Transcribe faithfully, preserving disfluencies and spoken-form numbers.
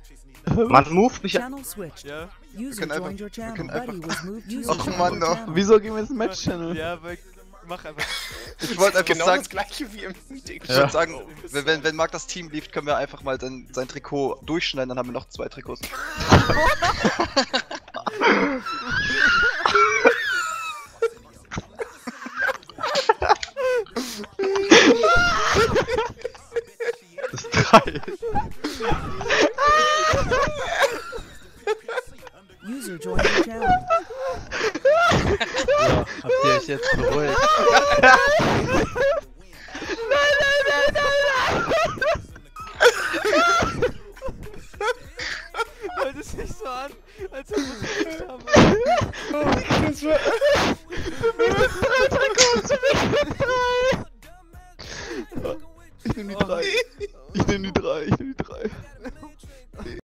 Man move mich. Channel switched. Ja. User können einfach- joined your wir channel. können Buddy einfach- was moved. User Ach joined Mann, your doch. channel. Wieso gehen wir ins Match-Channel? Ja, aber mach einfach. Ich wollte einfach Genau sagen, das gleiche wie im Meeting. ich wollte sagen, wenn, wenn, wenn Marc das Team lief, können wir einfach mal sein, sein Trikot durchschneiden, dann haben wir noch zwei Trikots. Das ist drei. User joined your channel. Ja, habt ihr euch jetzt beruhigt? Hört es sich so an, als ob wir es nicht haben. Das war... Ich nehm die drei. Ich nehm die drei. Ich nehm die drei.